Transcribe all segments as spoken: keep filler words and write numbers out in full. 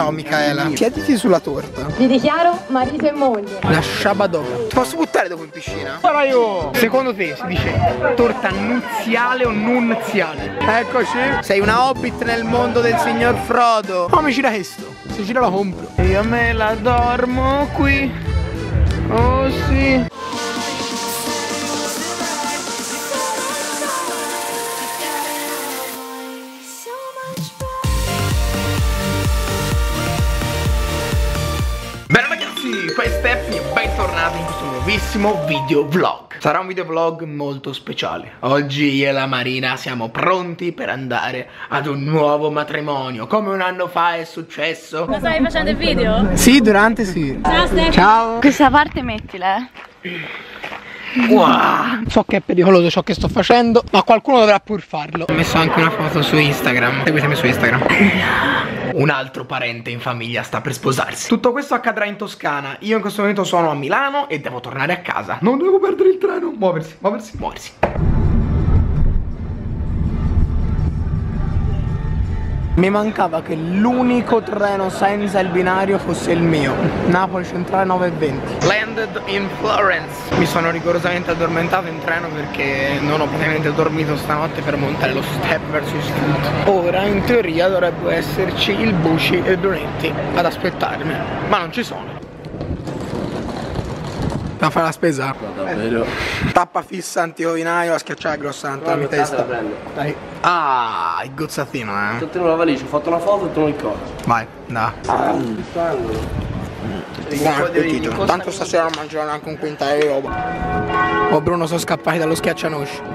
Ciao Micaela. Siediti sulla torta. Vi dichiaro marito e moglie. La sciabadoga. Ti posso buttare dopo in piscina? Io. Secondo te si dice torta nuziale o nunziale? Eccoci. Sei una hobbit nel mondo del signor Frodo. Oh, mi gira questo. Se gira la compro. Io me la dormo qui. Oh sì. Bene ragazzi, qua è Stefani e bentornati in questo nuovissimo video vlog. Sarà un video vlog molto speciale. Oggi io e la Marina siamo pronti per andare ad un nuovo matrimonio. Come un anno fa è successo. Ma stai facendo il video? Sì, durante sì. Ciao Stefani. Ciao. Questa parte mettila. Wow. So che è pericoloso ciò che sto facendo, ma qualcuno dovrà pur farlo. Ho messo anche una foto su Instagram. Seguitemi su Instagram. Un altro parente in famiglia sta per sposarsi. Tutto questo accadrà in Toscana. Io in questo momento sono a Milano e devo tornare a casa. Non devo perdere il treno. Muoversi, muoversi, muoversi. Mi mancava che l'unico treno senza il binario fosse il mio. Napoli Centrale nove e venti. Landed in Florence. Mi sono rigorosamente addormentato in treno perché non ho praticamente dormito stanotte per montare lo step versus foot. Ora in teoria dovrebbe esserci il Bucci e Brunetti ad aspettarmi, ma non ci sono. Da fare la spesa? No, davvero. Eh. Tappa fissa antiovinaio a schiacciare grossanta la testa. Dai. Ah, il gozzatino, eh. Tutti nella valigia, ho fatto una foto e te lo ricordo. Vai, da. Ah, Buon appetito. Tanto stasera non mangerò neanche un quintale di roba. Oh Bruno, sono scappati dallo schiaccianosci.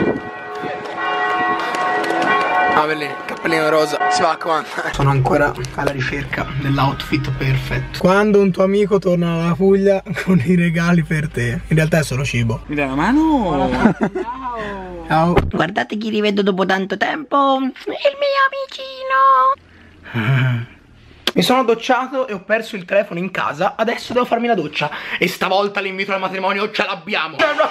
Ah, bellino, cappellino rosa. Si va a comandare. Sono ancora alla ricerca dell'outfit perfetto. Quando un tuo amico torna dalla Puglia con i regali per te. In realtà è solo cibo. Mi dai una mano? Ciao. Ciao. Guardate chi rivedo dopo tanto tempo. Il mio amicino. Mi sono docciato e ho perso il telefono in casa. Adesso devo farmi la doccia. E stavolta l'invito al matrimonio ce l'abbiamo.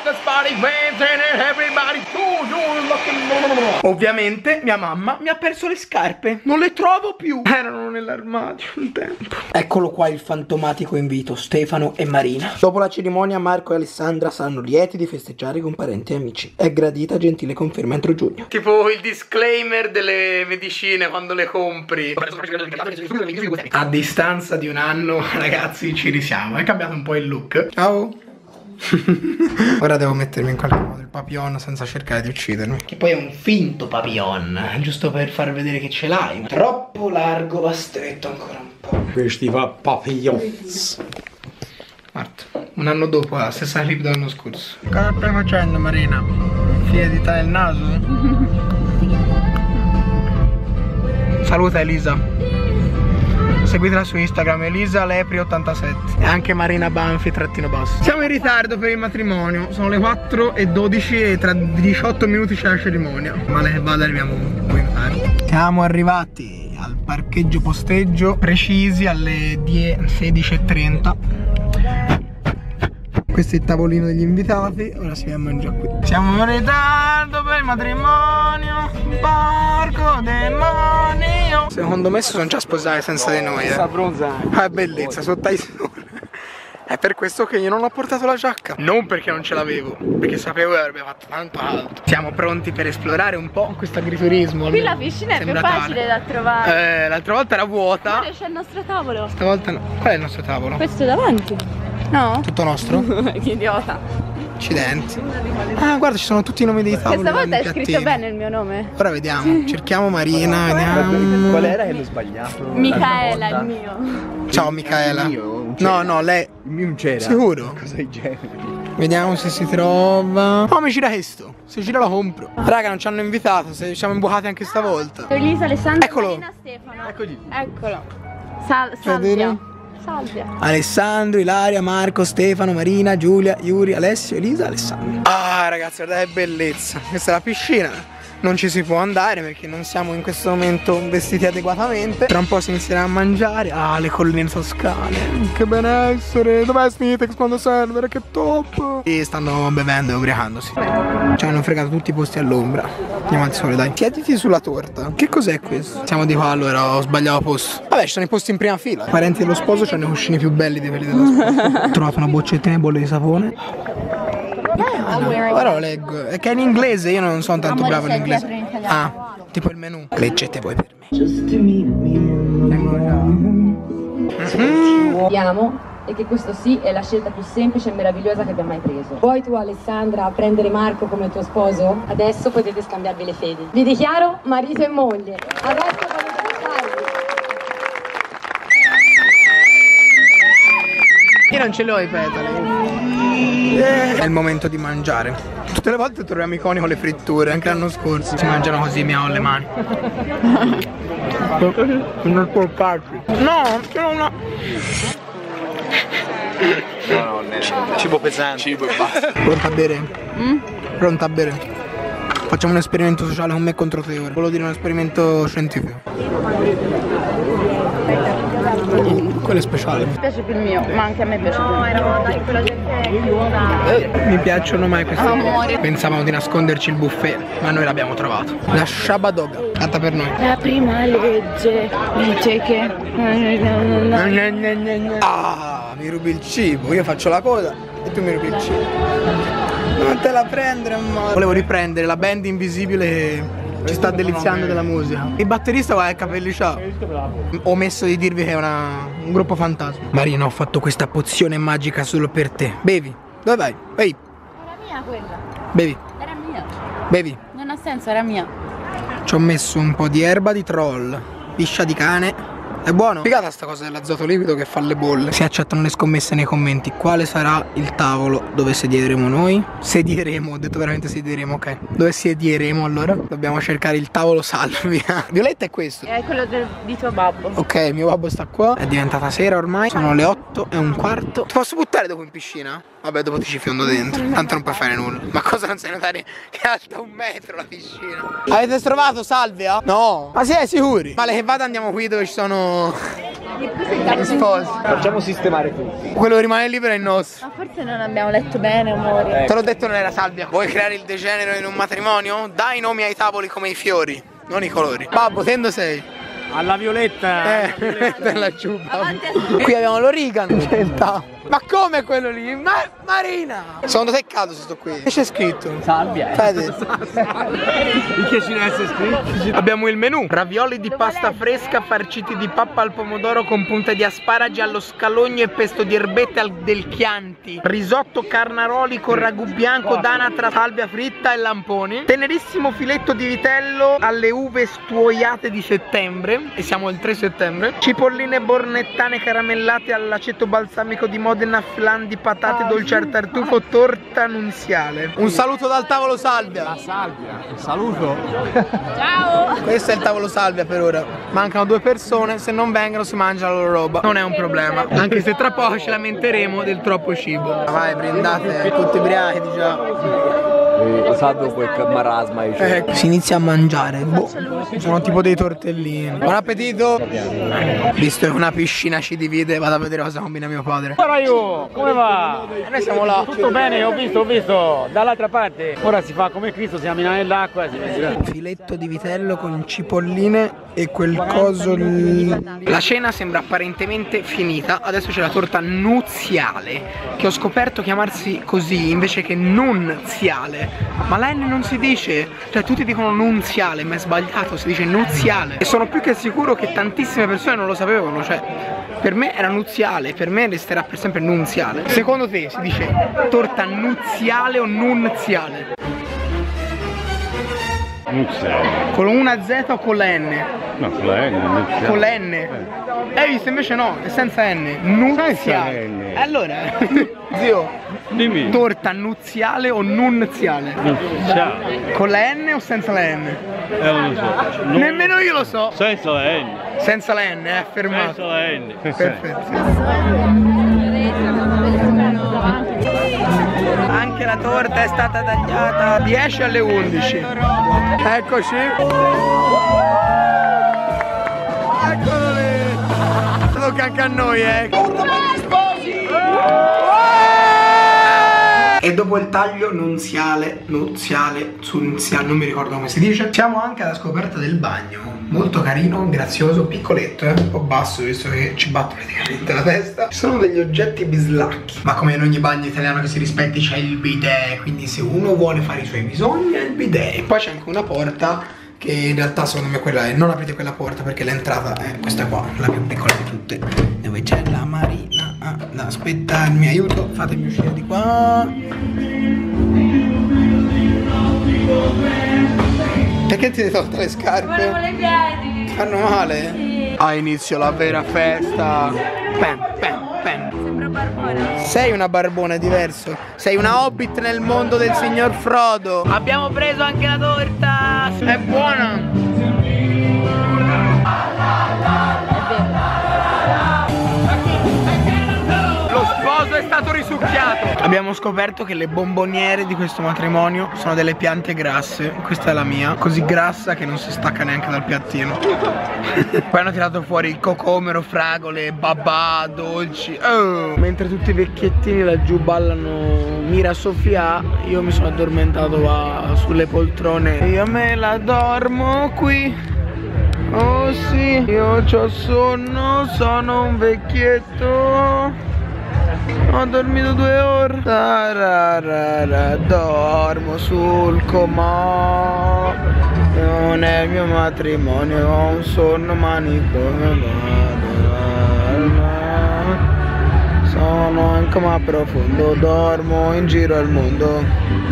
Ovviamente mia mamma mi ha perso le scarpe. Non le trovo più. Erano nell'armadio un tempo. Eccolo qua il fantomatico invito. Stefano e Marina. Dopo la cerimonia Marco e Alessandra saranno lieti di festeggiare con parenti e amici. È gradita gentile conferma entro giugno. Tipo il disclaimer delle medicine quando le compri. A distanza di un anno, ragazzi, ci risiamo. È cambiato un po' il look. Ciao. Ora devo mettermi in qualche modo il papillon senza cercare di uccidermi. Che poi è un finto papillon, giusto per far vedere che ce l'hai. Troppo largo, va stretto ancora un po'. Questi fa papillons. Guarda, un anno dopo, la stessa clip dell'anno scorso. Cosa stai facendo, Marina? Fiedita il naso? Saluta Elisa. Seguitela su Instagram, Elisa Lepri ottantasette. E anche Marina Banfi trattino basso. Siamo in ritardo per il matrimonio. Sono le quattro e dodici e tra diciotto minuti c'è la cerimonia. Male che vada arriviamo un po' in tardi. Siamo arrivati al parcheggio posteggio, precisi alle sedici e trenta. Questo è il tavolino degli invitati. Ora si viene a mangiare qui. Siamo in ritardo per il matrimonio. Porco demonio. Secondo me si sono già sposati senza di noi, eh. Ah, bellezza, sotto ai sole. È per questo che io non ho portato la giacca. Non perché non ce l'avevo, perché sapevo che avrebbe fatto tanto alto. Siamo pronti per esplorare un po' questo agriturismo. Qui la piscina è più facile da trovare. Eh, l'altra volta era vuota. Guarda, c'è il nostro tavolo. Stavolta no. Qual è il nostro tavolo? Questo davanti. No? Tutto nostro? Che idiota. Accidenti. Ah, guarda, ci sono tutti i nomi dei tavoli. Questa volta è scritto bene il mio nome. Ora vediamo. Cerchiamo Marina, vediamo. Qual era che l'ho sbagliato? Micaela, il mio. Ciao Micaela. No, no, lei. Il mio non c'era. Sicuro? Cosa del genere? Vediamo se si trova. Oh, mi gira questo. Se gira la compro. Raga, non ci hanno invitato. Se siamo imbucati anche stavolta. Elisa, Alessandra, Eccolo. Marina, Stefano. Eccoci. Eccolo. Sal Salvia. Salvia. Alessandro, Ilaria, Marco, Stefano, Marina, Giulia, Yuri, Alessio, Elisa, Alessandro. Ah, ragazzi, guardate che bellezza. Questa è la piscina. non ci si può andare perché non siamo in questo momento vestiti adeguatamente. Tra un po' si inizierà a mangiare. Ah, le colline toscane, che benessere. Dov'è Smitex quando serve? Che top. E stanno bevendo e ubriacandosi. Ci hanno fregato tutti i posti all'ombra. Andiamo al sole, dai. Chiediti sulla torta. Che cos'è questo? Siamo di qua, allora ho sbagliato posto. Vabbè, ci sono i posti in prima fila. I parenti dello sposo hanno i cuscini più belli di quelli dello sposo. Ho trovato una boccettina di bolle di sapone. Ah, no. Ora lo leggo. È che è in inglese, io non sono tanto bravo in inglese. Ah, tipo il menù. Leggete voi per me. Vediamo e che questo sì è la scelta più semplice e meravigliosa che abbia mai preso. Vuoi tu, Alessandra, prendere Marco come tuo sposo? Adesso potete scambiarvi le fedi. Vi dichiaro marito e moglie. Adesso potete sposarvi. Io non ce l'ho i petali. È il momento di mangiare. Tutte le volte troviamo i coni con le fritture. Anche l'anno scorso si mangiano così, mi ho le mani. Non porcarci. No, ce n'ho una. No, no, cibo pesante. Cibo e basta. Pronta a bere? Mm? Pronta a bere? Facciamo un esperimento sociale con me contro te ora. Volevo dire un esperimento scientifico. Quello è speciale. Mi piace più il mio, ma anche a me piace più il mio. Eh, mi piacciono mai queste cose. Amore. Pensavamo di nasconderci il buffet, ma noi l'abbiamo trovato. La Shabadoga, fatta per noi. La prima legge dice che... Ah, mi rubi il cibo. Io faccio la coda e tu mi rubi il cibo. Non te la prendere, amore. Volevo riprendere la band invisibile che ci sta deliziando della musica. Il batterista guarda i capelli c'ha. Ho omesso di dirvi che è una, un gruppo fantasma. Marina, ho fatto questa pozione magica solo per te. Bevi. Dove vai? Ehi. Era mia quella. Bevi. Era mia. Bevi. Non ha senso, era mia. Ci ho messo un po' di erba di troll, piscia di cane. È buono? Figata sta cosa dell'azoto liquido che fa le bolle. Si accettano le scommesse nei commenti. Quale sarà il tavolo dove sedieremo noi? Sedieremo, ho detto veramente sedieremo, ok. Dove sedieremo allora? Dobbiamo cercare il tavolo salvia. Violetta è questo. È quello del, di tuo babbo. Ok, mio babbo sta qua. È diventata sera ormai. Sono le otto e un quarto. Ti posso buttare dopo in piscina? Vabbè, dopo ti ci fiondo dentro. Tanto non puoi fare nulla. Ma cosa non sai notare che è alta un metro la piscina? Avete trovato salvia? No. Ma siete sicuri? Male che vada andiamo qui dove ci sono gli sposi. Facciamo sistemare tutti. Quello che rimane libero è il nostro. Ma forse non abbiamo letto bene, amore. Te l'ho detto, non era salvia. Vuoi creare il degenero in un matrimonio? Dai i nomi ai tavoli come i fiori, non i colori. Babbo, tendo sei? Alla Violetta. Eh, Violetta la ciuba. Qui abbiamo l'origano. Ma come quello lì? Ma Marina! Sono seccato se sto qui. Che c'è scritto? Salvia. Fede. In che ci deve essere scritto? Abbiamo il menù. Ravioli di pasta fresca farciti di pappa al pomodoro con punte di asparagi allo scalogno e pesto di erbette al del Chianti. Risotto carnaroli con ragù bianco, d'anatra, salvia fritta e lamponi. Tenerissimo filetto di vitello alle uve stuoiate di settembre. E siamo il tre settembre. Cipolline bornettane caramellate all'aceto balsamico di Modena, flan di patate, dolce al tartufo, torta nunziale. Un saluto dal tavolo salvia. La salvia. Un saluto. Ciao! Questo è il tavolo salvia per ora. Mancano due persone, se non vengono si mangia la loro roba. Non è un problema. Anche se tra poco ci lamenteremo del troppo cibo. Vai, brindate, tutti ubriachi di già. Sa dopo il marasma. Eh, si inizia a mangiare. Boh, sono tipo dei tortellini. Buon appetito. Visto che una piscina ci divide, vado a vedere cosa combina mio padre. Ora io, come va? E noi siamo là. Tutto bene, ho visto, ho visto. Dall'altra parte, ora si fa come Cristo, si cammina nell'acqua e si mette. Filetto di vitello con cipolline e quel coso lì. La cena sembra apparentemente finita. Adesso c'è la torta nuziale, che ho scoperto chiamarsi così invece che nunziale. Ma la N non si dice, cioè tutti dicono nunziale, ma è sbagliato, si dice nuziale. E sono più che sicuro che tantissime persone non lo sapevano, cioè per me era nuziale, per me resterà per sempre nunziale. Secondo te si dice torta nuziale o nunziale? Nuziale. Con una Z o con la N? No, con la N, nuziale. Con la N? Hai visto invece no, è senza N. Nuziale. Senza N. Allora, zio, dimmi. torta nuziale o nunziale? Nuziale. Con la N o senza la N? Eh, non lo so. Non... Nemmeno io lo so. Senza la N. Senza la N, eh, fermato. Senza la N. Perfetto. Anche la torta è stata tagliata dieci alle undici. Eccoci. Eccolo lì. Tocca anche a noi, eh. E dopo il taglio nunziale, nuziale, nunziale, non mi ricordo come si dice, siamo anche alla scoperta del bagno. Molto carino, grazioso, piccoletto, eh? Un po' basso visto che ci batto praticamente la testa. Ci sono degli oggetti bislacchi, ma come in ogni bagno italiano che si rispetti c'è il bidet, quindi se uno vuole fare i suoi bisogni è il bidet. E poi c'è anche una porta che in realtà secondo me quella è, non aprite quella porta perché l'entrata è questa qua, la più piccola di tutte, dove c'è la Marina ah, da aspettarmi, aiuto, fatemi uscire di qua. Perché ti sei tolta le scarpe? Volevo le piedi. Ti fanno male? Sì. Ah, inizio la vera festa. Pam, pam, pam. Sembra barbona. Sei una barbona, è diverso. Sei una hobbit nel mondo del signor Frodo. Abbiamo preso anche la torta. È buona. Lo sposo è stato risucchiato. Abbiamo scoperto che le bomboniere di questo matrimonio sono delle piante grasse. Questa è la mia, così grassa che non si stacca neanche dal piattino. Poi hanno tirato fuori il cocomero, fragole, babà, dolci. Oh. Mentre tutti i vecchiettini laggiù ballano Mira Sofia, io mi sono addormentato va, sulle poltrone. Io me la dormo qui. Oh sì, io c'ho sonno, sono un vecchietto. Ho dormito due ore. Tararara, dormo sul comò. Non è il mio matrimonio, ho un sonno manicomio. Sono in coma profondo, dormo in giro al mondo.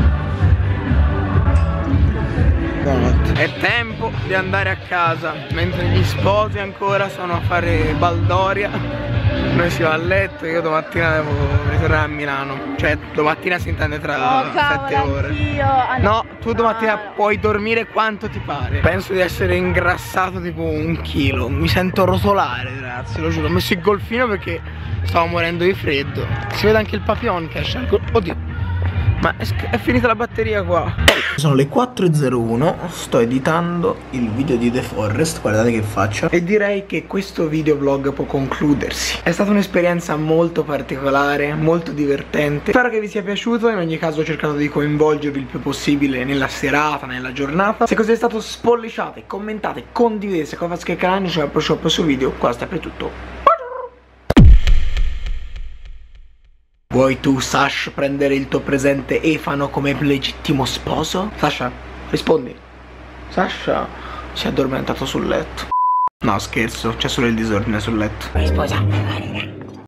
È tempo di andare a casa, mentre gli sposi ancora sono a fare baldoria. Noi si va a letto, io domattina devo ritornare a Milano. Cioè domattina si intende tra oh, sette ore. ah, no. No, tu domattina puoi dormire quanto ti pare. Penso di essere ingrassato tipo un chilo. Mi sento rotolare, ragazzi, lo giuro. Ho messo il golfino perché stavo morendo di freddo. Si vede anche il papillon che esce. Oddio. Ma è, è finita la batteria qua. Sono le quattro e zero uno, sto editando il video di The Forest, guardate che faccia. E direi che questo videoblog può concludersi. È stata un'esperienza molto particolare, molto divertente. Spero che vi sia piaciuto, in ogni caso ho cercato di coinvolgervi il più possibile nella serata, nella giornata. Se così è stato spolliciate, commentate, condividete, se cosa che canale, ci vediamo al prossimo video. Qua sta per tutto. Vuoi tu, Sash, prendere il tuo presente Efano come legittimo sposo? Sasha, rispondi. Sasha si è addormentato sul letto. No, scherzo, c'è solo il disordine sul letto. Vuoi sposarmi, Marina?